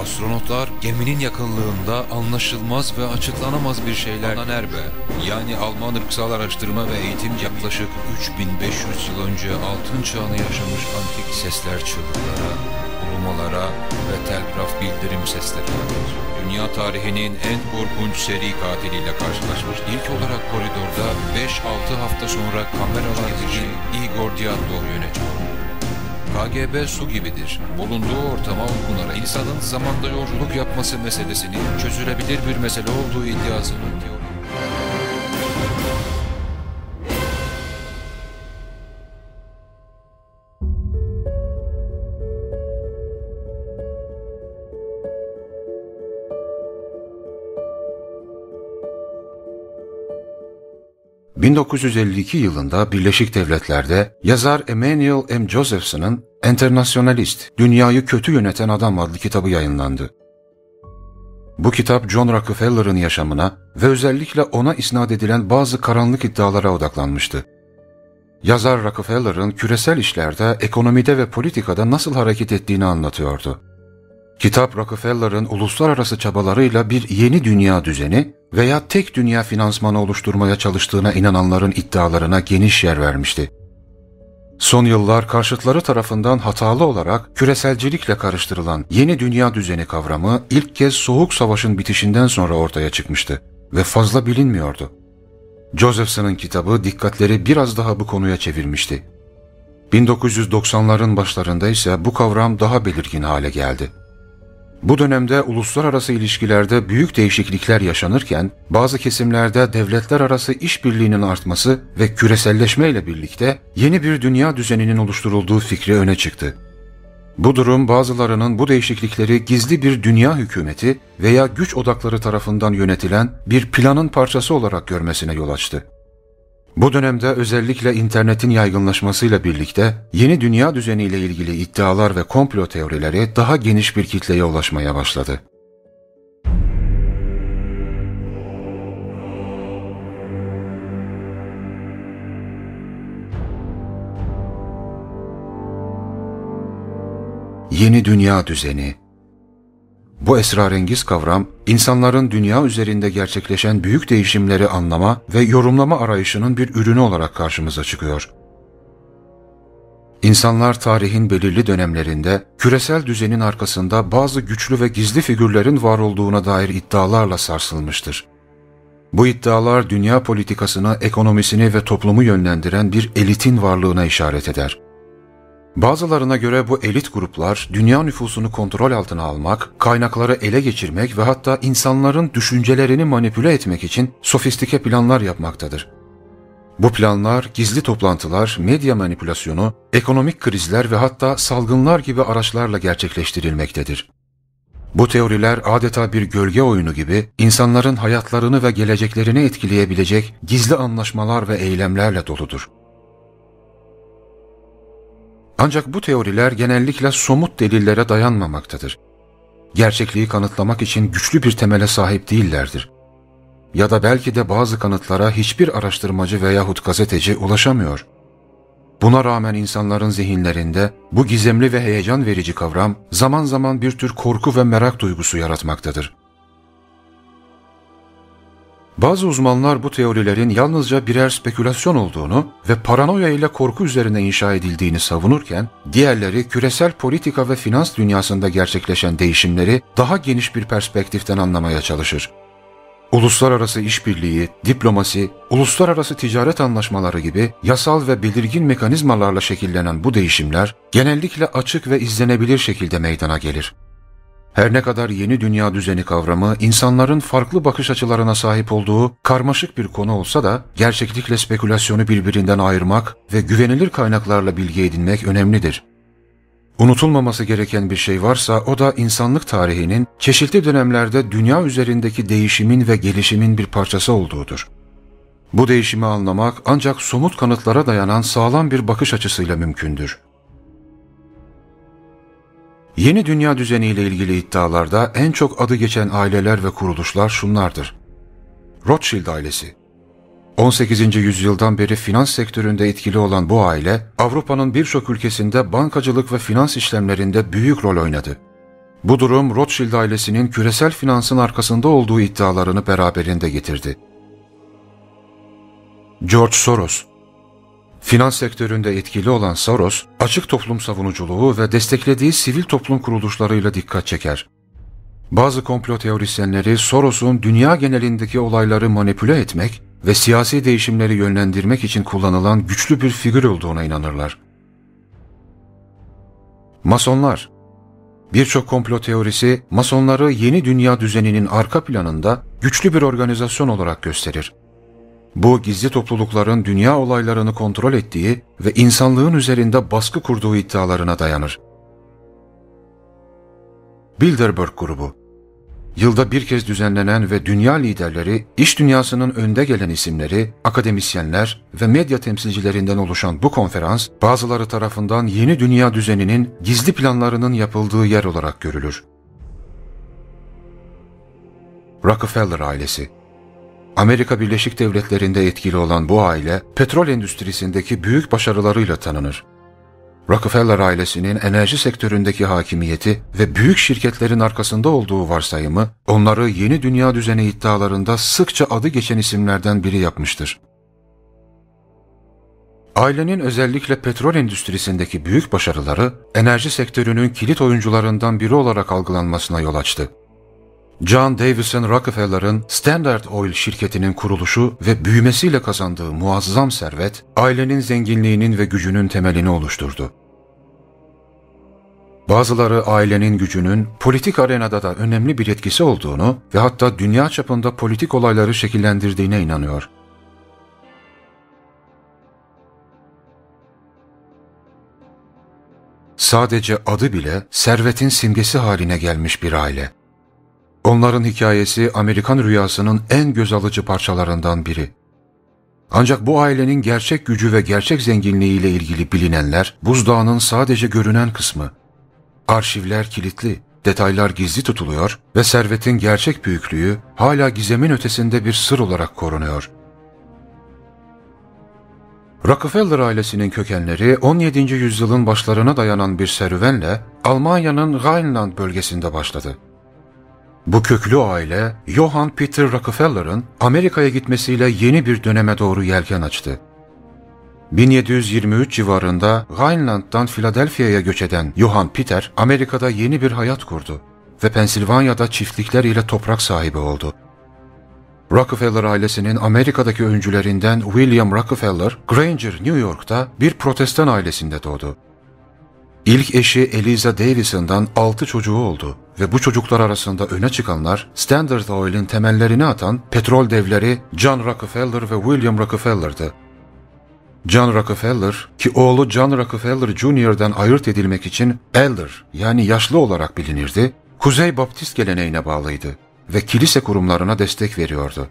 Astronotlar geminin yakınlığında anlaşılmaz ve açıklanamaz bir şeyler Nerbe, yani Alman ırksal araştırma ve eğitim yaklaşık 3500 yıl önce altın çağını yaşamış antik sesler çığlıklara, ulumalara ve telgraf bildirim seslerine benziyor. Dünya tarihinin en korkunç seri katiliyle karşılaşmış. İlk olarak koridorda 5-6 hafta sonra kameralar için Igor Dyatlov yönetiyor. KGB su gibidir. Bulunduğu ortama uygun insanın zamanda yolculuk yapması meselesinin çözülebilir bir mesele olduğu iddiasının teori. 1952 yılında Birleşik Devletler'de yazar Emanuel M. Josephson'ın Internationalist, Dünyayı Kötü Yöneten Adam adlı kitabı yayınlandı. Bu kitap John Rockefeller'ın yaşamına ve özellikle ona isnat edilen bazı karanlık iddialara odaklanmıştı. Yazar Rockefeller'ın küresel işlerde, ekonomide ve politikada nasıl hareket ettiğini anlatıyordu. Kitap Rockefeller'ın uluslararası çabalarıyla bir yeni dünya düzeni veya tek dünya finansmanı oluşturmaya çalıştığına inananların iddialarına geniş yer vermişti. Son yıllar karşıtları tarafından hatalı olarak küreselcilikle karıştırılan yeni dünya düzeni kavramı ilk kez Soğuk Savaş'ın bitişinden sonra ortaya çıkmıştı ve fazla bilinmiyordu. Josephson'ın kitabı dikkatleri biraz daha bu konuya çevirmişti. 1990'ların başlarında ise bu kavram daha belirgin hale geldi. Bu dönemde uluslararası ilişkilerde büyük değişiklikler yaşanırken, bazı kesimlerde devletler arası işbirliğinin artması ve küreselleşmeyle birlikte yeni bir dünya düzeninin oluşturulduğu fikri öne çıktı. Bu durum bazılarının bu değişiklikleri gizli bir dünya hükümeti veya güç odakları tarafından yönetilen bir planın parçası olarak görmesine yol açtı. Bu dönemde özellikle internetin yaygınlaşmasıyla birlikte yeni dünya düzeniyle ilgili iddialar ve komplo teorileri daha geniş bir kitleye ulaşmaya başladı. Yeni dünya düzeni. Bu esrarengiz kavram, insanların dünya üzerinde gerçekleşen büyük değişimleri anlama ve yorumlama arayışının bir ürünü olarak karşımıza çıkıyor. İnsanlar tarihin belirli dönemlerinde küresel düzenin arkasında bazı güçlü ve gizli figürlerin var olduğuna dair iddialarla sarsılmıştır. Bu iddialar dünya politikasını, ekonomisini ve toplumu yönlendiren bir elitin varlığına işaret eder. Bazılarına göre bu elit gruplar dünya nüfusunu kontrol altına almak, kaynakları ele geçirmek ve hatta insanların düşüncelerini manipüle etmek için sofistike planlar yapmaktadır. Bu planlar gizli toplantılar, medya manipülasyonu, ekonomik krizler ve hatta salgınlar gibi araçlarla gerçekleştirilmektedir. Bu teoriler adeta bir gölge oyunu gibi insanların hayatlarını ve geleceklerini etkileyebilecek gizli anlaşmalar ve eylemlerle doludur. Ancak bu teoriler genellikle somut delillere dayanmamaktadır. Gerçekliği kanıtlamak için güçlü bir temele sahip değillerdir. Ya da belki de bazı kanıtlara hiçbir araştırmacı veyahut gazeteci ulaşamıyor. Buna rağmen insanların zihinlerinde bu gizemli ve heyecan verici kavram zaman zaman bir tür korku ve merak duygusu yaratmaktadır. Bazı uzmanlar bu teorilerin yalnızca birer spekülasyon olduğunu ve paranoya ile korku üzerine inşa edildiğini savunurken, diğerleri küresel politika ve finans dünyasında gerçekleşen değişimleri daha geniş bir perspektiften anlamaya çalışır. Uluslararası işbirliği, diplomasi, uluslararası ticaret anlaşmaları gibi yasal ve belirgin mekanizmalarla şekillenen bu değişimler genellikle açık ve izlenebilir şekilde meydana gelir. Her ne kadar yeni dünya düzeni kavramı insanların farklı bakış açılarına sahip olduğu karmaşık bir konu olsa da gerçeklikle spekülasyonu birbirinden ayırmak ve güvenilir kaynaklarla bilgi edinmek önemlidir. Unutulmaması gereken bir şey varsa o da insanlık tarihinin çeşitli dönemlerde dünya üzerindeki değişimin ve gelişimin bir parçası olduğudur. Bu değişimi anlamak ancak somut kanıtlara dayanan sağlam bir bakış açısıyla mümkündür. Yeni dünya düzeniyle ilgili iddialarda en çok adı geçen aileler ve kuruluşlar şunlardır. Rothschild ailesi. 18. yüzyıldan beri finans sektöründe etkili olan bu aile, Avrupa'nın birçok ülkesinde bankacılık ve finans işlemlerinde büyük rol oynadı. Bu durum Rothschild ailesinin küresel finansın arkasında olduğu iddialarını beraberinde getirdi. George Soros. Finans sektöründe etkili olan Soros, açık toplum savunuculuğu ve desteklediği sivil toplum kuruluşlarıyla dikkat çeker. Bazı komplo teorisyenleri Soros'un dünya genelindeki olayları manipüle etmek ve siyasi değişimleri yönlendirmek için kullanılan güçlü bir figür olduğuna inanırlar. Masonlar. Birçok komplo teorisi Masonları yeni dünya düzeninin arka planında güçlü bir organizasyon olarak gösterir. Bu gizli toplulukların dünya olaylarını kontrol ettiği ve insanlığın üzerinde baskı kurduğu iddialarına dayanır. Bilderberg grubu. Yılda bir kez düzenlenen ve dünya liderleri, iş dünyasının önde gelen isimleri, akademisyenler ve medya temsilcilerinden oluşan bu konferans, bazıları tarafından yeni dünya düzeninin gizli planlarının yapıldığı yer olarak görülür. Rockefeller ailesi. Amerika Birleşik Devletleri'nde etkili olan bu aile, petrol endüstrisindeki büyük başarılarıyla tanınır. Rockefeller ailesinin enerji sektöründeki hakimiyeti ve büyük şirketlerin arkasında olduğu varsayımı, onları yeni dünya düzeni iddialarında sıkça adı geçen isimlerden biri yapmıştır. Ailenin özellikle petrol endüstrisindeki büyük başarıları, enerji sektörünün kilit oyuncularından biri olarak algılanmasına yol açtı. John Davison Rockefeller'ın Standard Oil şirketinin kuruluşu ve büyümesiyle kazandığı muazzam servet, ailenin zenginliğinin ve gücünün temelini oluşturdu. Bazıları ailenin gücünün politik arenada da önemli bir etkisi olduğunu ve hatta dünya çapında politik olayları şekillendirdiğine inanıyor. Sadece adı bile servetin simgesi haline gelmiş bir aile. Onların hikayesi Amerikan rüyasının en göz alıcı parçalarından biri. Ancak bu ailenin gerçek gücü ve gerçek zenginliğiyle ilgili bilinenler buzdağının sadece görünen kısmı. Arşivler kilitli, detaylar gizli tutuluyor ve servetin gerçek büyüklüğü hala gizemin ötesinde bir sır olarak korunuyor. Rockefeller ailesinin kökenleri 17. yüzyılın başlarına dayanan bir serüvenle Almanya'nın Rhineland bölgesinde başladı. Bu köklü aile, Johann Peter Rockefeller'ın Amerika'ya gitmesiyle yeni bir döneme doğru yelken açtı. 1723 civarında Rhineland'dan Philadelphia'ya göç eden Johann Peter, Amerika'da yeni bir hayat kurdu ve Pensilvanya'da çiftlikler ile toprak sahibi oldu. Rockefeller ailesinin Amerika'daki öncülerinden William Rockefeller, Granger, New York'ta bir Protestan ailesinde doğdu. İlk eşi Eliza Davison'dan 6 çocuğu oldu ve bu çocuklar arasında öne çıkanlar Standard Oil'in temellerini atan petrol devleri John Rockefeller ve William Rockefeller'dı. John Rockefeller, ki oğlu John Rockefeller Jr.'dan ayırt edilmek için Elder yani yaşlı olarak bilinirdi, Kuzey Baptist geleneğine bağlıydı ve kilise kurumlarına destek veriyordu.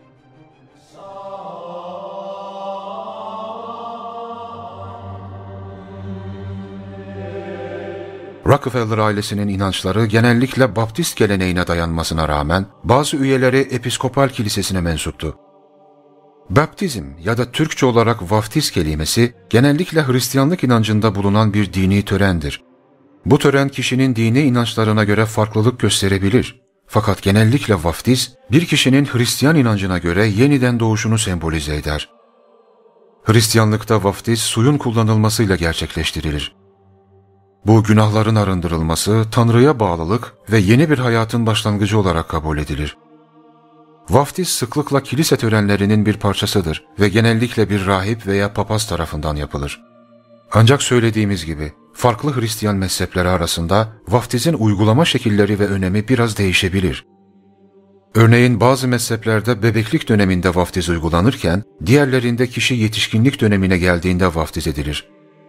Rockefeller ailesinin inançları genellikle Baptist geleneğine dayanmasına rağmen bazı üyeleri Episkopal Kilisesi'ne mensuptu. Baptizm ya da Türkçe olarak vaftiz kelimesi genellikle Hristiyanlık inancında bulunan bir dini törendir. Bu tören kişinin dini inançlarına göre farklılık gösterebilir. Fakat genellikle vaftiz bir kişinin Hristiyan inancına göre yeniden doğuşunu sembolize eder. Hristiyanlıkta vaftiz suyun kullanılmasıyla gerçekleştirilir. Bu günahların arındırılması, Tanrı'ya bağlılık ve yeni bir hayatın başlangıcı olarak kabul edilir. Vaftiz sıklıkla kilise törenlerinin bir parçasıdır ve genellikle bir rahip veya papaz tarafından yapılır. Ancak söylediğimiz gibi, farklı Hristiyan mezhepleri arasında vaftizin uygulama şekilleri ve önemi biraz değişebilir. Örneğin bazı mezheplerde bebeklik döneminde vaftiz uygulanırken, diğerlerinde kişi yetişkinlik dönemine geldiğinde vaftiz edilir.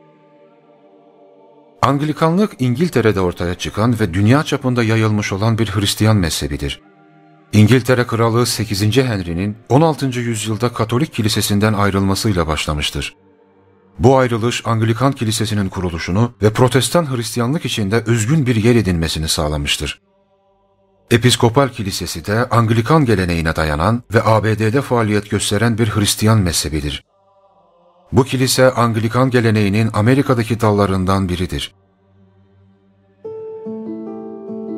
Anglikanlık İngiltere'de ortaya çıkan ve dünya çapında yayılmış olan bir Hristiyan mezhebidir. İngiltere Kralı 8. Henry'nin 16. yüzyılda Katolik kilisesinden ayrılmasıyla başlamıştır. Bu ayrılış Anglikan Kilisesi'nin kuruluşunu ve Protestan Hristiyanlık içinde özgün bir yer edinmesini sağlamıştır. Episkopal Kilisesi de Anglikan geleneğine dayanan ve ABD'de faaliyet gösteren bir Hristiyan mezhebidir. Bu kilise Anglikan geleneğinin Amerika'daki dallarından biridir.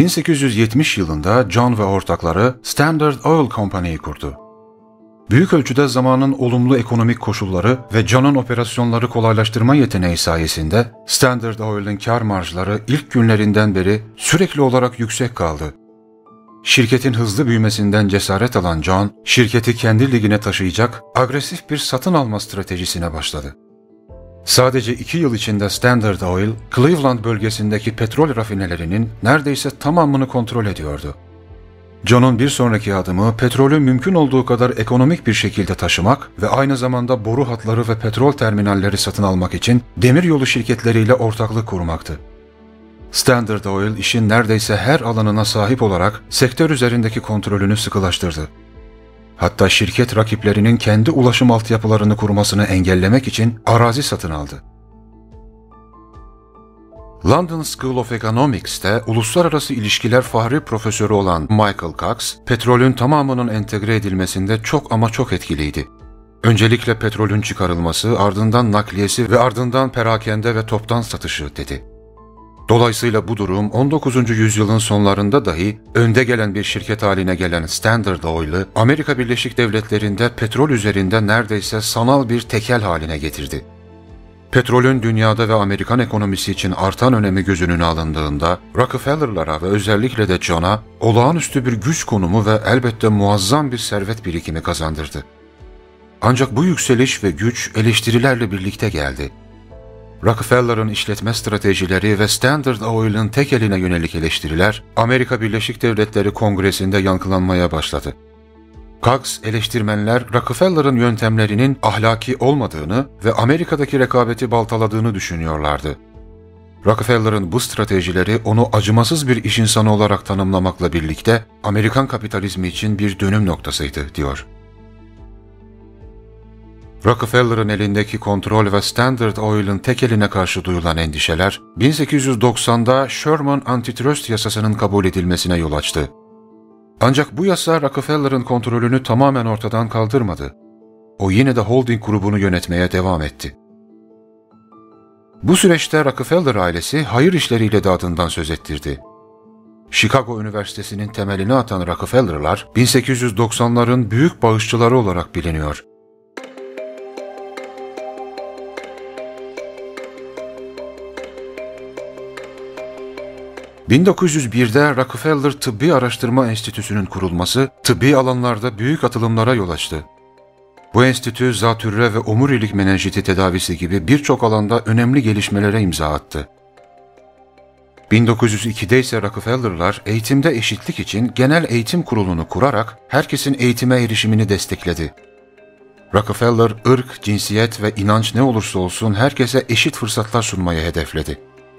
1870 yılında John ve ortakları Standard Oil Company'yi kurdu. Büyük ölçüde zamanın olumlu ekonomik koşulları ve John'un operasyonları kolaylaştırma yeteneği sayesinde Standard Oil'in kar marjları ilk günlerinden beri sürekli olarak yüksek kaldı. Şirketin hızlı büyümesinden cesaret alan John, şirketi kendi ligine taşıyacak agresif bir satın alma stratejisine başladı. Sadece 2 yıl içinde Standard Oil, Cleveland bölgesindeki petrol rafinelerinin neredeyse tamamını kontrol ediyordu. John'un bir sonraki adımı petrolü mümkün olduğu kadar ekonomik bir şekilde taşımak ve aynı zamanda boru hatları ve petrol terminalleri satın almak için demiryolu şirketleriyle ortaklık kurmaktı. Standard Oil işin neredeyse her alanına sahip olarak sektör üzerindeki kontrolünü sıkılaştırdı. Hatta şirket rakiplerinin kendi ulaşım altyapılarını kurmasını engellemek için arazi satın aldı. London School of Economics'te uluslararası ilişkiler fahri profesörü olan Michael Cox, petrolün tamamının entegre edilmesinde çok ama çok etkiliydi. Öncelikle petrolün çıkarılması, ardından nakliyesi ve ardından perakende ve toptan satışı dedi. Dolayısıyla bu durum 19. yüzyılın sonlarında dahi önde gelen bir şirket haline gelen Standard Oil'ı Amerika Birleşik Devletleri'nde petrol üzerinde neredeyse sanal bir tekel haline getirdi. Petrolün dünyada ve Amerikan ekonomisi için artan önemi göz önüne alındığında Rockefeller'lara ve özellikle de John'a olağanüstü bir güç konumu ve elbette muazzam bir servet birikimi kazandırdı. Ancak bu yükseliş ve güç eleştirilerle birlikte geldi. Rockefeller'ın işletme stratejileri ve Standard Oil'ın tek eline yönelik eleştiriler Amerika Birleşik Devletleri Kongresi'nde yankılanmaya başladı. Cox, eleştirmenler Rockefeller'ın yöntemlerinin ahlaki olmadığını ve Amerika'daki rekabeti baltaladığını düşünüyorlardı. Rockefeller'ın bu stratejileri onu acımasız bir iş insanı olarak tanımlamakla birlikte Amerikan kapitalizmi için bir dönüm noktasıydı, diyor. Rockefeller'ın elindeki kontrol ve Standard Oil'ın tek eline karşı duyulan endişeler, 1890'da Sherman Antitrust yasasının kabul edilmesine yol açtı. Ancak bu yasa Rockefeller'ın kontrolünü tamamen ortadan kaldırmadı. O yine de holding grubunu yönetmeye devam etti. Bu süreçte Rockefeller ailesi hayır işleriyle de adından söz ettirdi. Chicago Üniversitesi'nin temelini atan Rockefeller'lar 1890'ların büyük bağışçıları olarak biliniyor. ...1901'de Rockefeller Tıbbi Araştırma Enstitüsü'nün kurulması, tıbbi alanlarda büyük atılımlara yol açtı. Bu enstitü, zatürre ve omurilik menenjiti tedavisi gibi birçok alanda önemli gelişmelere imza attı. 1902'de ise Rockefeller'lar eğitimde eşitlik için Genel Eğitim Kurulu'nu kurarak herkesin eğitime erişimini destekledi. Rockefeller, ırk, cinsiyet ve inanç ne olursa olsun herkese eşit fırsatlar sunmayı hedefledi.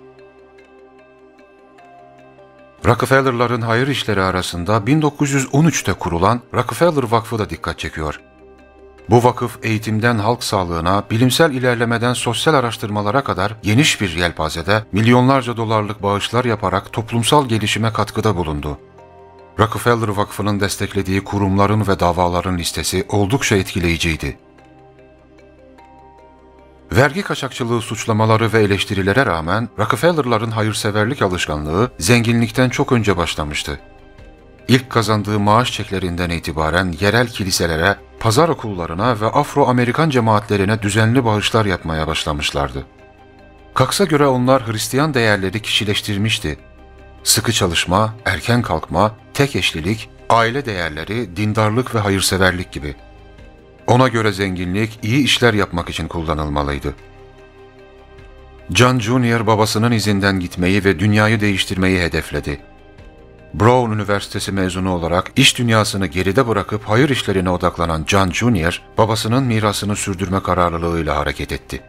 Rockefeller'ların hayır işleri arasında 1913'te kurulan Rockefeller Vakfı da dikkat çekiyor. Bu vakıf eğitimden halk sağlığına, bilimsel ilerlemeden sosyal araştırmalara kadar geniş bir yelpazede milyonlarca dolarlık bağışlar yaparak toplumsal gelişime katkıda bulundu. Rockefeller Vakfı'nın desteklediği kurumların ve davaların listesi oldukça etkileyiciydi. Vergi kaçakçılığı suçlamaları ve eleştirilere rağmen Rockefeller'ların hayırseverlik alışkanlığı zenginlikten çok önce başlamıştı. İlk kazandığı maaş çeklerinden itibaren yerel kiliselere, pazar okullarına ve Afro-Amerikan cemaatlerine düzenli bağışlar yapmaya başlamışlardı. Cox'a göre onlar Hristiyan değerleri kişileştirmişti. Sıkı çalışma, erken kalkma, tek eşlilik, aile değerleri, dindarlık ve hayırseverlik gibi. Ona göre zenginlik iyi işler yapmak için kullanılmalıydı. John Jr. babasının izinden gitmeyi ve dünyayı değiştirmeyi hedefledi. Brown Üniversitesi mezunu olarak iş dünyasını geride bırakıp hayır işlerine odaklanan John Jr., babasının mirasını sürdürme kararlılığıyla hareket etti.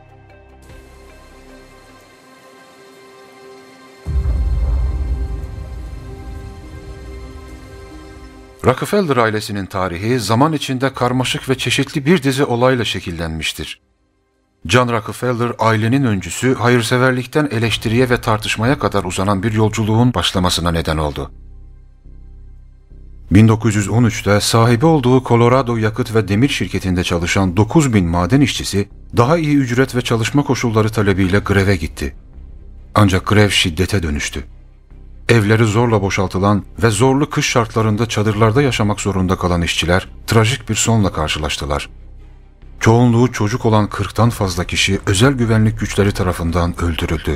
Rockefeller ailesinin tarihi zaman içinde karmaşık ve çeşitli bir dizi olayla şekillenmiştir. John Rockefeller, ailenin öncüsü, hayırseverlikten eleştiriye ve tartışmaya kadar uzanan bir yolculuğun başlamasına neden oldu. 1913'te sahibi olduğu Colorado Yakıt ve Demir Şirketi'nde çalışan 9.000 maden işçisi, daha iyi ücret ve çalışma koşulları talebiyle greve gitti. Ancak grev şiddete dönüştü. Evleri zorla boşaltılan ve zorlu kış şartlarında çadırlarda yaşamak zorunda kalan işçiler trajik bir sonla karşılaştılar. Çoğunluğu çocuk olan 40'tan fazla kişi özel güvenlik güçleri tarafından öldürüldü.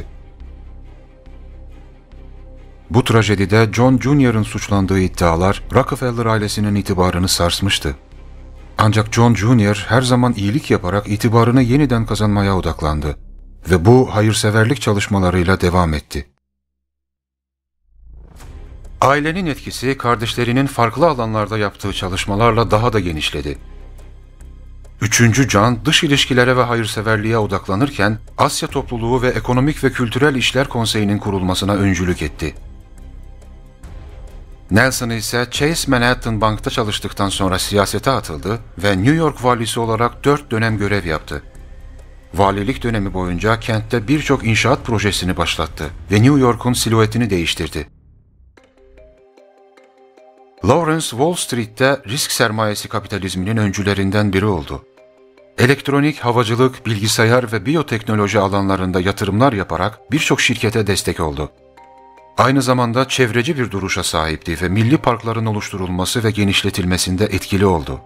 Bu trajedide John Jr.'ın suçlandığı iddialar Rockefeller ailesinin itibarını sarsmıştı. Ancak John Jr. her zaman iyilik yaparak itibarını yeniden kazanmaya odaklandı ve bu hayırseverlik çalışmalarıyla devam etti. Ailenin etkisi kardeşlerinin farklı alanlarda yaptığı çalışmalarla daha da genişledi. Üçüncü John dış ilişkilere ve hayırseverliğe odaklanırken Asya Topluluğu ve Ekonomik ve Kültürel İşler Konseyi'nin kurulmasına öncülük etti. Nelson ise Chase Manhattan Bank'ta çalıştıktan sonra siyasete atıldı ve New York valisi olarak 4 dönem görev yaptı. Valilik dönemi boyunca kentte birçok inşaat projesini başlattı ve New York'un silüetini değiştirdi. Lawrence Wall Street'te risk sermayesi kapitalizminin öncülerinden biri oldu. Elektronik, havacılık, bilgisayar ve biyoteknoloji alanlarında yatırımlar yaparak birçok şirkete destek oldu. Aynı zamanda çevreci bir duruşa sahipti ve milli parkların oluşturulması ve genişletilmesinde etkili oldu.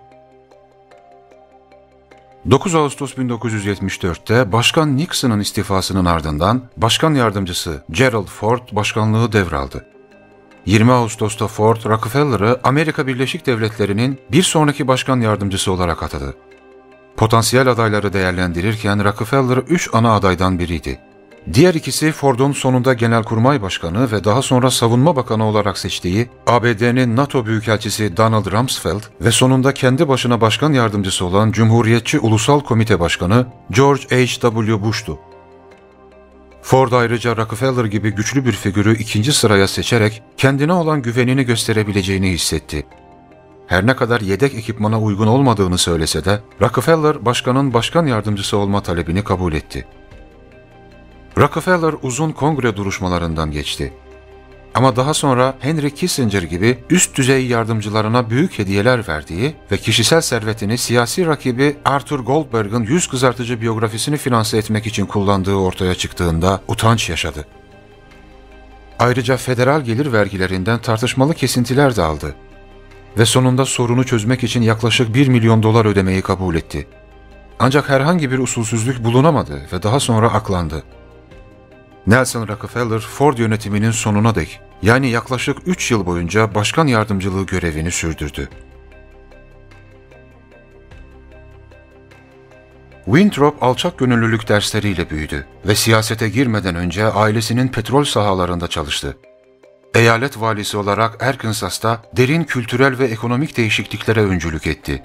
9 Ağustos 1974'te Başkan Nixon'ın istifasının ardından Başkan Yardımcısı Gerald Ford başkanlığı devraldı. 20 Ağustos'ta Ford, Rockefeller'ı Amerika Birleşik Devletleri'nin bir sonraki başkan yardımcısı olarak atadı. Potansiyel adayları değerlendirirken Rockefeller 3 ana adaydan biriydi. Diğer ikisi Ford'un sonunda Genelkurmay Başkanı ve daha sonra Savunma Bakanı olarak seçtiği ABD'nin NATO Büyükelçisi Donald Rumsfeld ve sonunda kendi başına başkan yardımcısı olan Cumhuriyetçi Ulusal Komite Başkanı George H.W. Bush'tu. Ford ayrıca Rockefeller gibi güçlü bir figürü ikinci sıraya seçerek kendine olan güvenini gösterebileceğini hissetti. Her ne kadar yedek ekipmana uygun olmadığını söylese de Rockefeller başkanın başkan yardımcısı olma talebini kabul etti. Rockefeller uzun kongre duruşmalarından geçti. Ama daha sonra Henry Kissinger gibi üst düzey yardımcılarına büyük hediyeler verdiği ve kişisel servetini siyasi rakibi Arthur Goldberg'ın yüz kızartıcı biyografisini finanse etmek için kullandığı ortaya çıktığında utanç yaşadı. Ayrıca federal gelir vergilerinden tartışmalı kesintiler de aldı ve sonunda sorunu çözmek için yaklaşık 1 milyon dolar ödemeyi kabul etti. Ancak herhangi bir usulsüzlük bulunamadı ve daha sonra aklandı. Nelson Rockefeller, Ford yönetiminin sonuna dek, yani yaklaşık 3 yıl boyunca başkan yardımcılığı görevini sürdürdü. Winthrop alçak gönüllülük dersleriyle büyüdü ve siyasete girmeden önce ailesinin petrol sahalarında çalıştı. Eyalet valisi olarak Arkansas'ta derin kültürel ve ekonomik değişikliklere öncülük etti.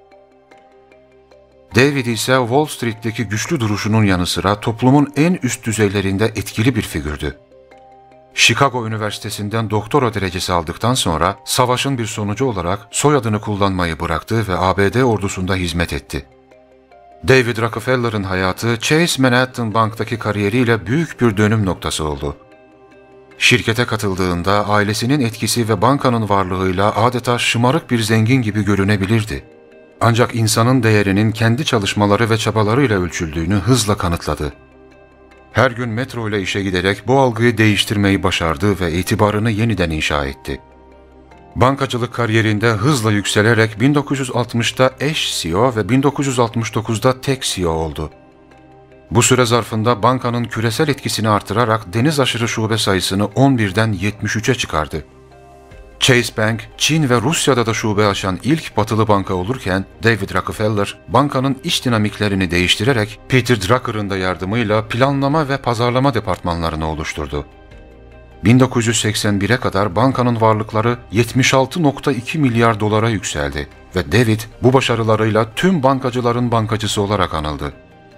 David ise Wall Street'teki güçlü duruşunun yanı sıra toplumun en üst düzeylerinde etkili bir figürdü. Chicago Üniversitesi'nden doktora derecesi aldıktan sonra savaşın bir sonucu olarak soyadını kullanmayı bıraktı ve ABD ordusunda hizmet etti. David Rockefeller'ın hayatı Chase Manhattan Bank'taki kariyeriyle büyük bir dönüm noktası oldu. Şirkete katıldığında ailesinin etkisi ve bankanın varlığıyla adeta şımarık bir zengin gibi görünebilirdi. Ancak insanın değerinin kendi çalışmaları ve çabalarıyla ölçüldüğünü hızla kanıtladı. Her gün metro ile işe giderek bu algıyı değiştirmeyi başardı ve itibarını yeniden inşa etti. Bankacılık kariyerinde hızla yükselerek 1960'da eş CEO ve 1969'da tek CEO oldu. Bu süre zarfında bankanın küresel etkisini artırarak deniz aşırı şube sayısını 11'den 73'e çıkardı. Chase Bank, Çin ve Rusya'da da şube açan ilk batılı banka olurken David Rockefeller, bankanın iç dinamiklerini değiştirerek Peter Drucker'ın da yardımıyla planlama ve pazarlama departmanlarını oluşturdu. 1981'e kadar bankanın varlıkları 76,2 milyar dolara yükseldi ve David bu başarılarıyla tüm bankacıların bankacısı olarak anıldı.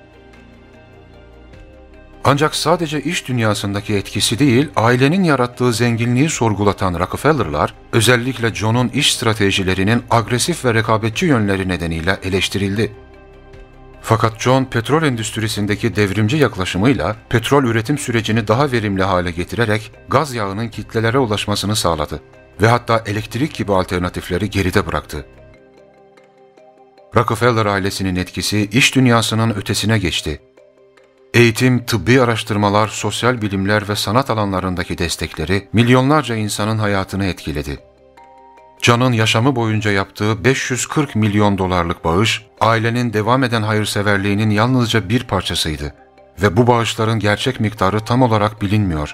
Ancak sadece iş dünyasındaki etkisi değil, ailenin yarattığı zenginliği sorgulatan Rockefeller'lar, özellikle John'un iş stratejilerinin agresif ve rekabetçi yönleri nedeniyle eleştirildi. Fakat John, petrol endüstrisindeki devrimci yaklaşımıyla petrol üretim sürecini daha verimli hale getirerek gaz yağının kitlelere ulaşmasını sağladı ve hatta elektrik gibi alternatifleri geride bıraktı. Rockefeller ailesinin etkisi iş dünyasının ötesine geçti. Eğitim, tıbbi araştırmalar, sosyal bilimler ve sanat alanlarındaki destekleri milyonlarca insanın hayatını etkiledi. John'un yaşamı boyunca yaptığı 540 milyon dolarlık bağış, ailenin devam eden hayırseverliğinin yalnızca bir parçasıydı ve bu bağışların gerçek miktarı tam olarak bilinmiyor.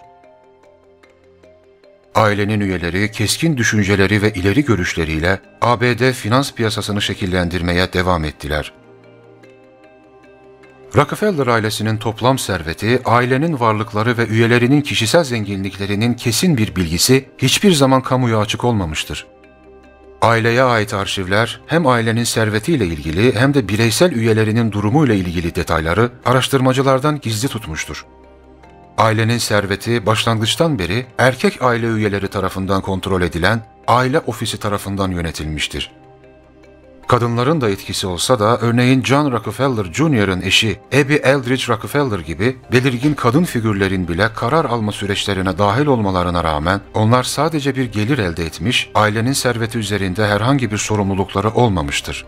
Ailenin üyeleri keskin düşünceleri ve ileri görüşleriyle ABD finans piyasasını şekillendirmeye devam ettiler. Rockefeller ailesinin toplam serveti, ailenin varlıkları ve üyelerinin kişisel zenginliklerinin kesin bir bilgisi hiçbir zaman kamuya açık olmamıştır. Aileye ait arşivler hem ailenin servetiyle ilgili hem de bireysel üyelerinin durumuyla ilgili detayları araştırmacılardan gizli tutmuştur. Ailenin serveti başlangıçtan beri erkek aile üyeleri tarafından kontrol edilen aile ofisi tarafından yönetilmiştir. Kadınların da etkisi olsa da örneğin John Rockefeller Jr.'ın eşi Abby Eldridge Rockefeller gibi belirgin kadın figürlerin bile karar alma süreçlerine dahil olmalarına rağmen onlar sadece bir gelir elde etmiş, ailenin serveti üzerinde herhangi bir sorumlulukları olmamıştır.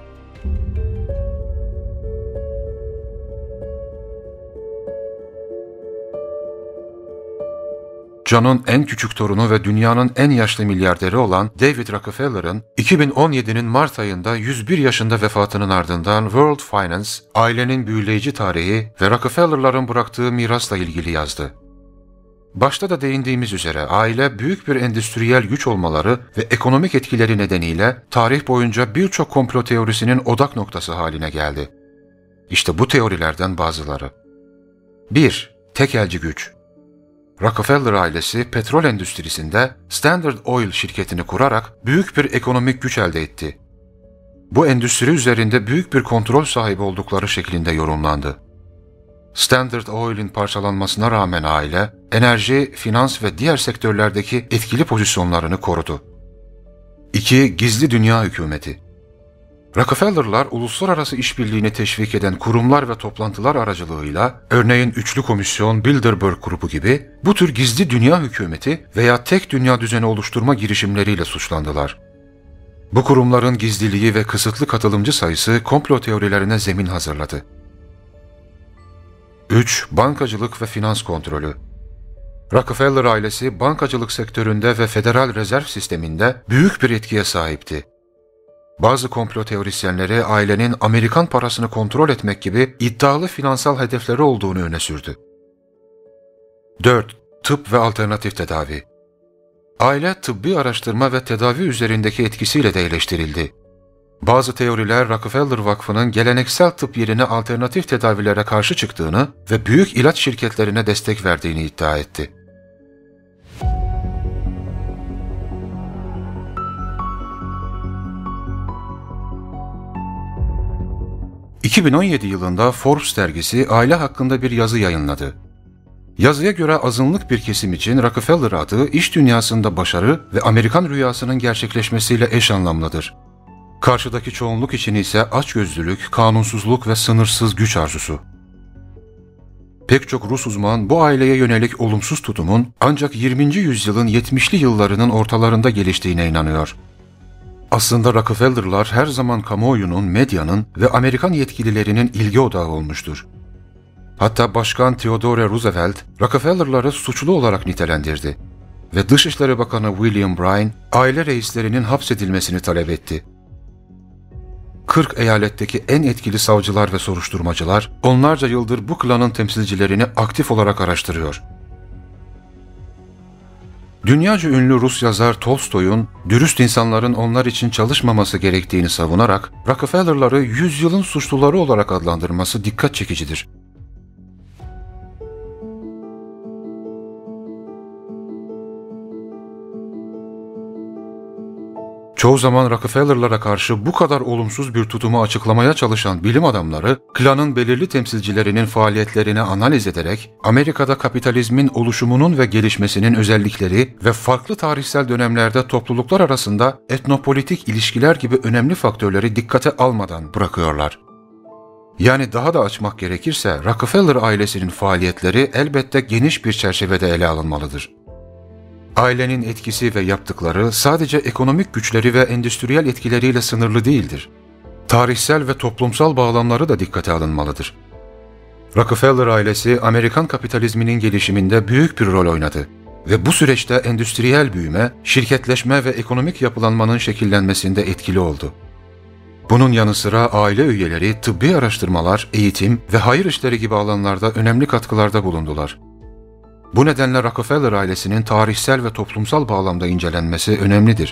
John'un en küçük torunu ve dünyanın en yaşlı milyarderi olan David Rockefeller'ın 2017'nin Mart ayında 101 yaşında vefatının ardından World Finance, ailenin büyüleyici tarihi ve Rockefeller'ların bıraktığı mirasla ilgili yazdı. Başta da değindiğimiz üzere aile büyük bir endüstriyel güç olmaları ve ekonomik etkileri nedeniyle tarih boyunca birçok komplo teorisinin odak noktası haline geldi. İşte bu teorilerden bazıları. 1. Tekelci güç. Rockefeller ailesi petrol endüstrisinde Standard Oil şirketini kurarak büyük bir ekonomik güç elde etti. Bu endüstri üzerinde büyük bir kontrol sahibi oldukları şeklinde yorumlandı. Standard Oil'in parçalanmasına rağmen aile, enerji, finans ve diğer sektörlerdeki etkili pozisyonlarını korudu. 2. Gizli dünya hükümeti. Rockefeller'lar uluslararası işbirliğini teşvik eden kurumlar ve toplantılar aracılığıyla, örneğin Üçlü Komisyon, Bilderberg Grubu gibi bu tür gizli dünya hükümeti veya tek dünya düzeni oluşturma girişimleriyle suçlandılar. Bu kurumların gizliliği ve kısıtlı katılımcı sayısı komplo teorilerine zemin hazırladı. 3. Bankacılık ve finans kontrolü. Rockefeller ailesi bankacılık sektöründe ve Federal Rezerv Sistemi'nde büyük bir etkiye sahipti. Bazı komplo teorisyenleri ailenin Amerikan parasını kontrol etmek gibi iddialı finansal hedefleri olduğunu öne sürdü. 4. Tıp ve alternatif tedavi. Aile tıbbi araştırma ve tedavi üzerindeki etkisiyle de eleştirildi. Bazı teoriler Rockefeller Vakfı'nın geleneksel tıp yerine alternatif tedavilere karşı çıktığını ve büyük ilaç şirketlerine destek verdiğini iddia etti. ...2017 yılında Forbes dergisi aile hakkında bir yazı yayınladı. Yazıya göre azınlık bir kesim için Rockefeller adı iş dünyasında başarı ve Amerikan rüyasının gerçekleşmesiyle eş anlamlıdır. Karşıdaki çoğunluk için ise açgözlülük, kanunsuzluk ve sınırsız güç arzusu. Pek çok Rus uzman bu aileye yönelik olumsuz tutumun ancak 20. yüzyılın 70'li yıllarının ortalarında geliştiğine inanıyor. Aslında Rockefeller'lar her zaman kamuoyunun, medyanın ve Amerikan yetkililerinin ilgi odağı olmuştur. Hatta Başkan Theodore Roosevelt, Rockefeller'ları suçlu olarak nitelendirdi ve Dışişleri Bakanı William Bryan, aile reislerinin hapsedilmesini talep etti. 40 eyaletteki en etkili savcılar ve soruşturmacılar, onlarca yıldır bu klanın temsilcilerini aktif olarak araştırıyor. Dünyaca ünlü Rus yazar Tolstoy'un dürüst insanların onlar için çalışmaması gerektiğini savunarak Rockefeller'ları yüzyılın suçluları olarak adlandırması dikkat çekicidir. Çoğu zaman Rockefeller'lara karşı bu kadar olumsuz bir tutumu açıklamaya çalışan bilim adamları, klanın belirli temsilcilerinin faaliyetlerini analiz ederek, Amerika'da kapitalizmin oluşumunun ve gelişmesinin özellikleri ve farklı tarihsel dönemlerde topluluklar arasında etnopolitik ilişkiler gibi önemli faktörleri dikkate almadan bırakıyorlar. Yani daha da açmak gerekirse, Rockefeller ailesinin faaliyetleri elbette geniş bir çerçevede ele alınmalıdır. Ailenin etkisi ve yaptıkları sadece ekonomik güçleri ve endüstriyel etkileriyle sınırlı değildir. Tarihsel ve toplumsal bağlamları da dikkate alınmalıdır. Rockefeller ailesi Amerikan kapitalizminin gelişiminde büyük bir rol oynadı ve bu süreçte endüstriyel büyüme, şirketleşme ve ekonomik yapılanmanın şekillenmesinde etkili oldu. Bunun yanı sıra aile üyeleri tıbbi araştırmalar, eğitim ve hayır işleri gibi alanlarda önemli katkılarda bulundular. Bu nedenle Rockefeller ailesinin tarihsel ve toplumsal bağlamda incelenmesi önemlidir.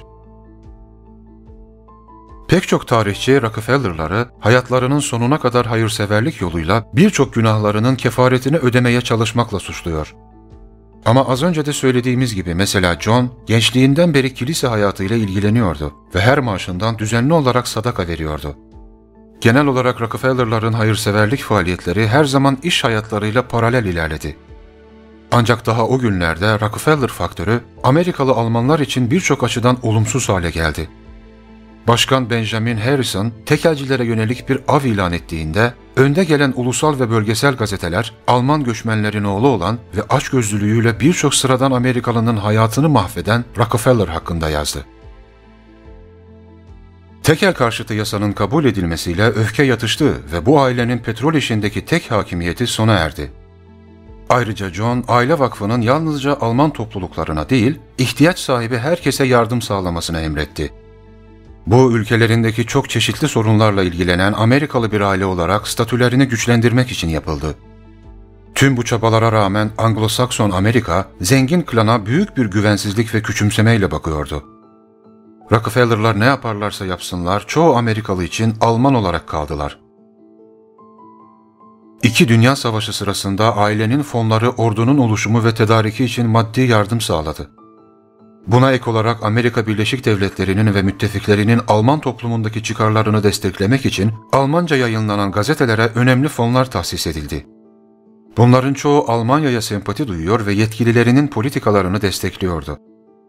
Pek çok tarihçi Rockefeller'ları hayatlarının sonuna kadar hayırseverlik yoluyla birçok günahlarının kefaretini ödemeye çalışmakla suçluyor. Ama az önce de söylediğimiz gibi mesela John, gençliğinden beri kilise hayatıyla ilgileniyordu ve her maaşından düzenli olarak sadaka veriyordu. Genel olarak Rockefeller'ların hayırseverlik faaliyetleri her zaman iş hayatlarıyla paralel ilerledi. Ancak daha o günlerde Rockefeller faktörü Amerikalı Almanlar için birçok açıdan olumsuz hale geldi. Başkan Benjamin Harrison, tekelcilere yönelik bir av ilan ettiğinde, önde gelen ulusal ve bölgesel gazeteler, Alman göçmenlerin oğlu olan ve açgözlülüğüyle birçok sıradan Amerikalının hayatını mahveden Rockefeller hakkında yazdı. Tekel karşıtı yasanın kabul edilmesiyle öfke yatıştı ve bu ailenin petrol işindeki tek hakimiyeti sona erdi. Ayrıca John, aile vakfının yalnızca Alman topluluklarına değil, ihtiyaç sahibi herkese yardım sağlamasını emretti. Bu ülkelerindeki çok çeşitli sorunlarla ilgilenen Amerikalı bir aile olarak statülerini güçlendirmek için yapıldı. Tüm bu çabalara rağmen Anglo-Sakson Amerika, zengin klana büyük bir güvensizlik ve küçümsemeyle bakıyordu. Rockefeller'lar ne yaparlarsa yapsınlar, çoğu Amerikalı için Alman olarak kaldılar. İki Dünya Savaşı sırasında ailenin fonları ordunun oluşumu ve tedariki için maddi yardım sağladı. Buna ek olarak Amerika Birleşik Devletleri'nin ve müttefiklerinin Alman toplumundaki çıkarlarını desteklemek için Almanca yayınlanan gazetelere önemli fonlar tahsis edildi. Bunların çoğu Almanya'ya sempati duyuyor ve yetkililerinin politikalarını destekliyordu.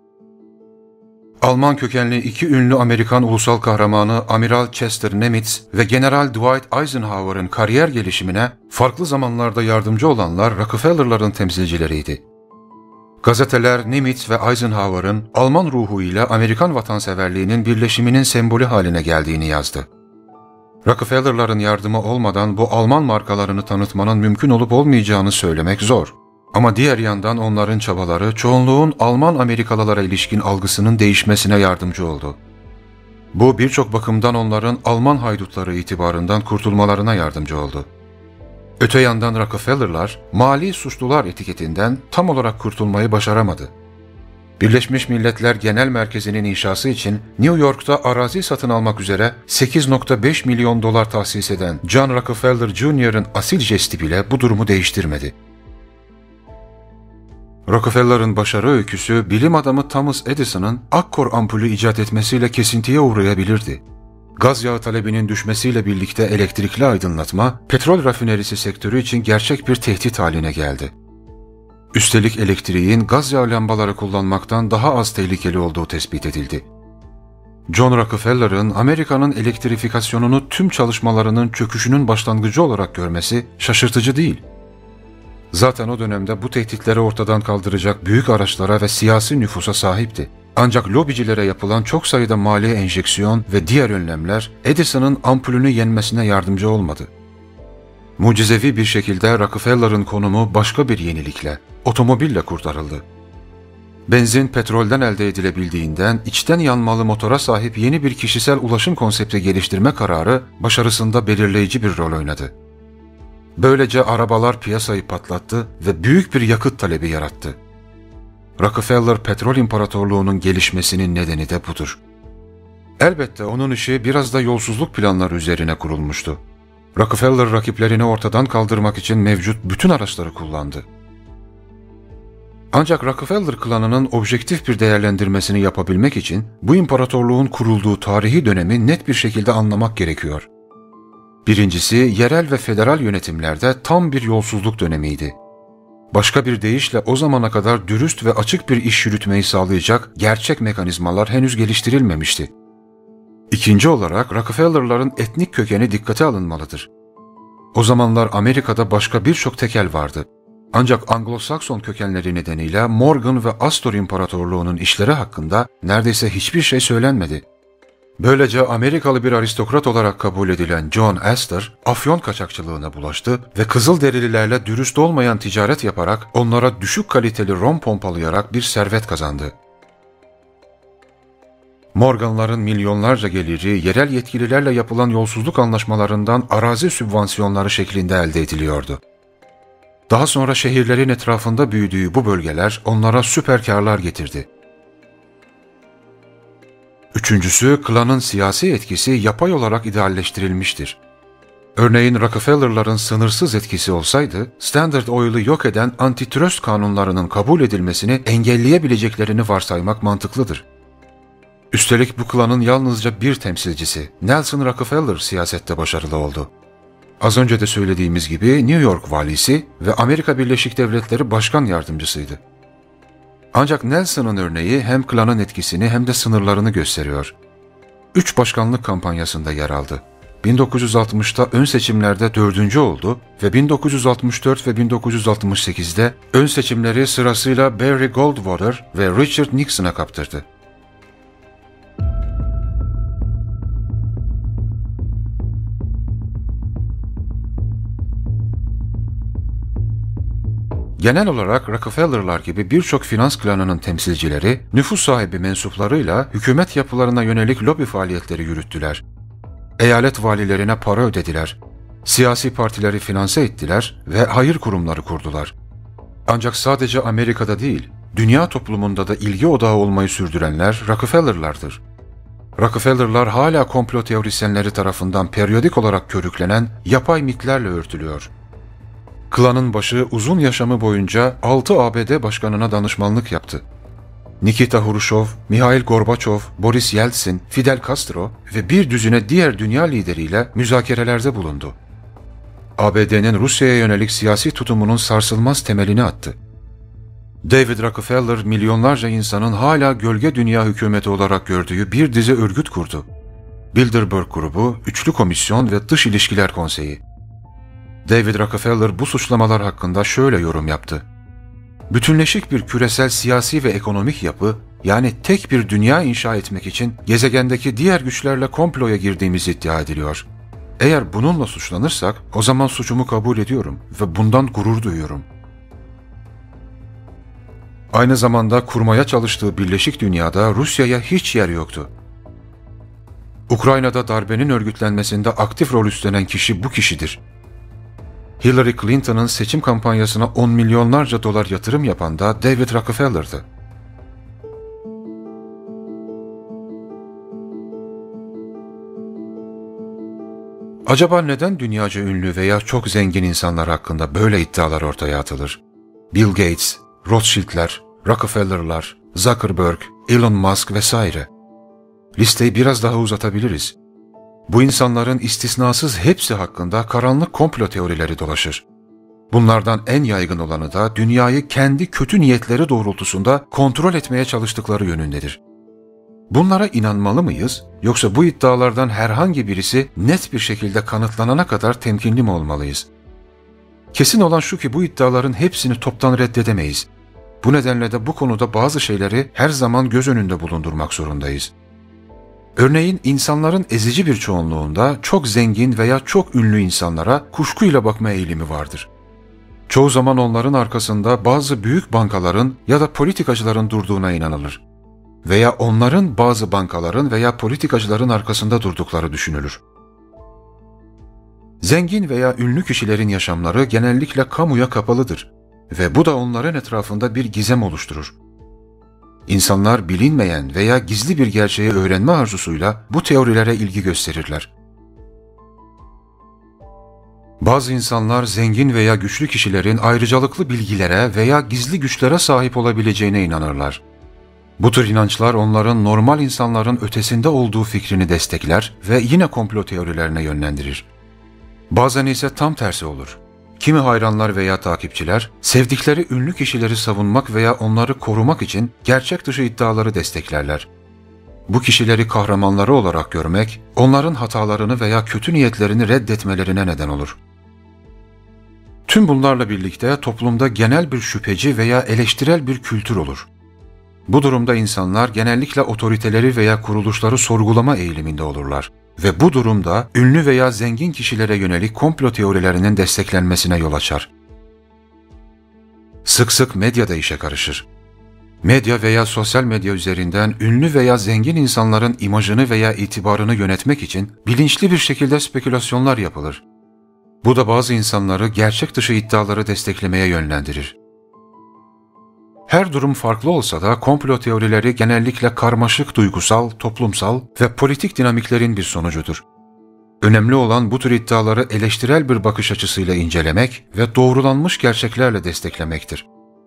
Alman kökenli iki ünlü Amerikan ulusal kahramanı Amiral Chester Nimitz ve General Dwight Eisenhower'ın kariyer gelişimine farklı zamanlarda yardımcı olanlar Rockefeller'ların temsilcileriydi. Gazeteler Nimitz ve Eisenhower'ın Alman ruhuyla Amerikan vatanseverliğinin birleşiminin sembolü haline geldiğini yazdı. Rockefeller'ların yardımı olmadan bu Alman markalarını tanıtmanın mümkün olup olmayacağını söylemek zor. Ama diğer yandan onların çabaları çoğunluğun Alman Amerikalılara ilişkin algısının değişmesine yardımcı oldu. Bu birçok bakımdan onların Alman haydutları itibarından kurtulmalarına yardımcı oldu. Öte yandan Rockefeller'lar mali suçlular etiketinden tam olarak kurtulmayı başaramadı. Birleşmiş Milletler Genel Merkezi'nin inşası için New York'ta arazi satın almak üzere 8,5 milyon dolar tahsis eden John Rockefeller Jr.'ın asil jesti bile bu durumu değiştirmedi. Rockefeller'ın başarı öyküsü bilim adamı Thomas Edison'ın akkor ampulü icat etmesiyle kesintiye uğrayabilirdi. Gaz yağı talebinin düşmesiyle birlikte elektrikli aydınlatma, petrol rafinerisi sektörü için gerçek bir tehdit haline geldi. Üstelik elektriğin gaz yağı lambaları kullanmaktan daha az tehlikeli olduğu tespit edildi. John Rockefeller'ın Amerika'nın elektrifikasyonunu tüm çalışmalarının çöküşünün başlangıcı olarak görmesi şaşırtıcı değil. Zaten o dönemde bu tehditleri ortadan kaldıracak büyük araçlara ve siyasi nüfusa sahipti. Ancak lobicilere yapılan çok sayıda mali enjeksiyon ve diğer önlemler Edison'ın ampulünü yenmesine yardımcı olmadı. Mucizevi bir şekilde Rockefeller'ın konumu başka bir yenilikle, otomobille kurtarıldı. Benzin petrolden elde edilebildiğinden içten yanmalı motora sahip yeni bir kişisel ulaşım konsepti geliştirme kararı başarısında belirleyici bir rol oynadı. Böylece arabalar piyasayı patlattı ve büyük bir yakıt talebi yarattı. Rockefeller petrol imparatorluğunun gelişmesinin nedeni de budur. Elbette onun işi biraz da yolsuzluk planları üzerine kurulmuştu. Rockefeller rakiplerini ortadan kaldırmak için mevcut bütün araçları kullandı. Ancak Rockefeller klanının objektif bir değerlendirmesini yapabilmek için bu imparatorluğun kurulduğu tarihi dönemi net bir şekilde anlamak gerekiyor. Birincisi, yerel ve federal yönetimlerde tam bir yolsuzluk dönemiydi. Başka bir deyişle o zamana kadar dürüst ve açık bir iş yürütmeyi sağlayacak gerçek mekanizmalar henüz geliştirilmemişti. İkinci olarak Rockefeller'ların etnik kökeni dikkate alınmalıdır. O zamanlar Amerika'da başka birçok tekel vardı. Ancak Anglo-Sakson kökenleri nedeniyle Morgan ve Astor İmparatorluğu'nun işleri hakkında neredeyse hiçbir şey söylenmedi. Böylece Amerikalı bir aristokrat olarak kabul edilen John Astor, afyon kaçakçılığına bulaştı ve Kızılderililerle dürüst olmayan ticaret yaparak onlara düşük kaliteli rom pompalayarak bir servet kazandı. Morganların milyonlarca geliri yerel yetkililerle yapılan yolsuzluk anlaşmalarından arazi sübvansiyonları şeklinde elde ediliyordu. Daha sonra şehirlerin etrafında büyüdüğü bu bölgeler onlara süper kârlar getirdi. Üçüncüsü, klanın siyasi etkisi yapay olarak idealleştirilmiştir. Örneğin Rockefeller'ların sınırsız etkisi olsaydı, Standard Oil'ı yok eden antitrust kanunlarının kabul edilmesini engelleyebileceklerini varsaymak mantıklıdır. Üstelik bu klanın yalnızca bir temsilcisi, Nelson Rockefeller siyasette başarılı oldu. Az önce de söylediğimiz gibi New York valisi ve Amerika Birleşik Devletleri Başkan Yardımcısıydı. Ancak Nelson'ın örneği hem klanın etkisini hem de sınırlarını gösteriyor. 3 başkanlık kampanyasında yer aldı. 1960'ta ön seçimlerde 4. oldu ve 1964 ve 1968'de ön seçimleri sırasıyla Barry Goldwater ve Richard Nixon'a kaptırdı. Genel olarak Rockefeller'lar gibi birçok finans klanının temsilcileri, nüfus sahibi mensuplarıyla hükümet yapılarına yönelik lobi faaliyetleri yürüttüler. Eyalet valilerine para ödediler, siyasi partileri finanse ettiler ve hayır kurumları kurdular. Ancak sadece Amerika'da değil, dünya toplumunda da ilgi odağı olmayı sürdürenler Rockefeller'lardır. Rockefeller'lar hala komplo teorisyenleri tarafından periyodik olarak körüklenen yapay mitlerle örtülüyor. Klanın başı uzun yaşamı boyunca 6 ABD başkanına danışmanlık yaptı. Nikita Hrushchev, Mihail Gorbaçov, Boris Yeltsin, Fidel Castro ve bir düzine diğer dünya lideriyle müzakerelerde bulundu. ABD'nin Rusya'ya yönelik siyasi tutumunun sarsılmaz temelini attı. David Rockefeller milyonlarca insanın hala gölge dünya hükümeti olarak gördüğü bir dizi örgüt kurdu. Bilderberg Grubu, Üçlü Komisyon ve Dış İlişkiler Konseyi. David Rockefeller bu suçlamalar hakkında şöyle yorum yaptı. Bütünleşik bir küresel siyasi ve ekonomik yapı, yani tek bir dünya inşa etmek için gezegendeki diğer güçlerle komploya girdiğimiz iddia ediliyor. Eğer bununla suçlanırsak o zaman suçumu kabul ediyorum ve bundan gurur duyuyorum. Aynı zamanda kurmaya çalıştığı birleşik dünyada Rusya'ya hiç yer yoktu. Ukrayna'da darbenin örgütlenmesinde aktif rol üstlenen kişi bu kişidir. Hillary Clinton'ın seçim kampanyasına 10 milyonlarca dolar yatırım yapan da David Rockefeller'dı. Acaba neden dünyaca ünlü veya çok zengin insanlar hakkında böyle iddialar ortaya atılır? Bill Gates, Rothschild'ler, Rockefeller'lar, Zuckerberg, Elon Musk vesaire. Listeyi biraz daha uzatabiliriz. Bu insanların istisnasız hepsi hakkında karanlık komplo teorileri dolaşır. Bunlardan en yaygın olanı da dünyayı kendi kötü niyetleri doğrultusunda kontrol etmeye çalıştıkları yönündedir. Bunlara inanmalı mıyız, yoksa bu iddialardan herhangi birisi net bir şekilde kanıtlanana kadar temkinli mi olmalıyız? Kesin olan şu ki bu iddiaların hepsini toptan reddedemeyiz. Bu nedenle de bu konuda bazı şeyleri her zaman göz önünde bulundurmak zorundayız. Örneğin insanların ezici bir çoğunluğunda çok zengin veya çok ünlü insanlara kuşkuyla bakma eğilimi vardır. Çoğu zaman onların arkasında bazı büyük bankaların ya da politikacıların durduğuna inanılır. Veya onların bazı bankaların veya politikacıların arkasında durdukları düşünülür. Zengin veya ünlü kişilerin yaşamları genellikle kamuya kapalıdır ve bu da onların etrafında bir gizem oluşturur. İnsanlar bilinmeyen veya gizli bir gerçeği öğrenme arzusuyla bu teorilere ilgi gösterirler. Bazı insanlar zengin veya güçlü kişilerin ayrıcalıklı bilgilere veya gizli güçlere sahip olabileceğine inanırlar. Bu tür inançlar onların normal insanların ötesinde olduğu fikrini destekler ve yine komplo teorilerine yönlendirir. Bazen ise tam tersi olur. Kimi hayranlar veya takipçiler, sevdikleri ünlü kişileri savunmak veya onları korumak için gerçek dışı iddiaları desteklerler. Bu kişileri kahramanları olarak görmek, onların hatalarını veya kötü niyetlerini reddetmelerine neden olur. Tüm bunlarla birlikte toplumda genel bir şüpheci veya eleştirel bir kültür olur. Bu durumda insanlar genellikle otoriteleri veya kuruluşları sorgulama eğiliminde olurlar. Ve bu durumda ünlü veya zengin kişilere yönelik komplo teorilerinin desteklenmesine yol açar. Sık sık medya da işe karışır. Medya veya sosyal medya üzerinden ünlü veya zengin insanların imajını veya itibarını yönetmek için bilinçli bir şekilde spekülasyonlar yapılır. Bu da bazı insanları gerçek dışı iddiaları desteklemeye yönlendirir. Her durum farklı olsa da komplo teorileri genellikle karmaşık duygusal, toplumsal ve politik dinamiklerin bir sonucudur. Önemli olan bu tür iddiaları eleştirel bir bakış açısıyla incelemek ve doğrulanmış gerçeklerle desteklemektir.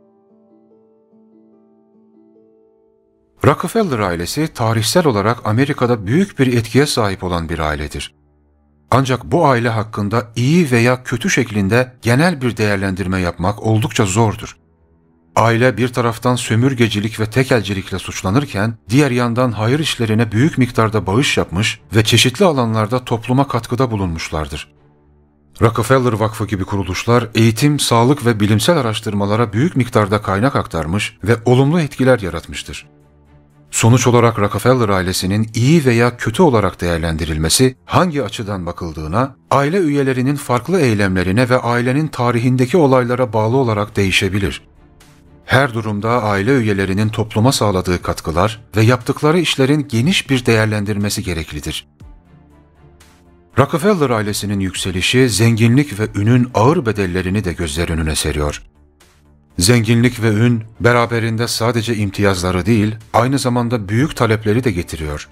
Rockefeller ailesi tarihsel olarak Amerika'da büyük bir etkiye sahip olan bir ailedir. Ancak bu aile hakkında iyi veya kötü şeklinde genel bir değerlendirme yapmak oldukça zordur. Aile bir taraftan sömürgecilik ve tekelcilikle suçlanırken, diğer yandan hayır işlerine büyük miktarda bağış yapmış ve çeşitli alanlarda topluma katkıda bulunmuşlardır. Rockefeller Vakfı gibi kuruluşlar eğitim, sağlık ve bilimsel araştırmalara büyük miktarda kaynak aktarmış ve olumlu etkiler yaratmıştır. Sonuç olarak Rockefeller ailesinin iyi veya kötü olarak değerlendirilmesi hangi açıdan bakıldığına, aile üyelerinin farklı eylemlerine ve ailenin tarihindeki olaylara bağlı olarak değişebilir. Her durumda aile üyelerinin topluma sağladığı katkılar ve yaptıkları işlerin geniş bir değerlendirmesi gereklidir. Rockefeller ailesinin yükselişi, zenginlik ve ünün ağır bedellerini de gözler önüne seriyor. Zenginlik ve ün, beraberinde sadece imtiyazları değil, aynı zamanda büyük talepleri de getiriyor.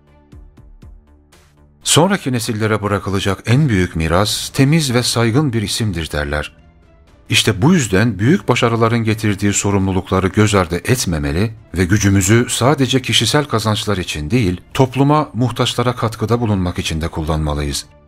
Sonraki nesillere bırakılacak en büyük miras, temiz ve saygın bir isimdir derler. İşte bu yüzden büyük başarıların getirdiği sorumlulukları göz ardı etmemeli ve gücümüzü sadece kişisel kazançlar için değil, topluma, muhtaçlara katkıda bulunmak için de kullanmalıyız.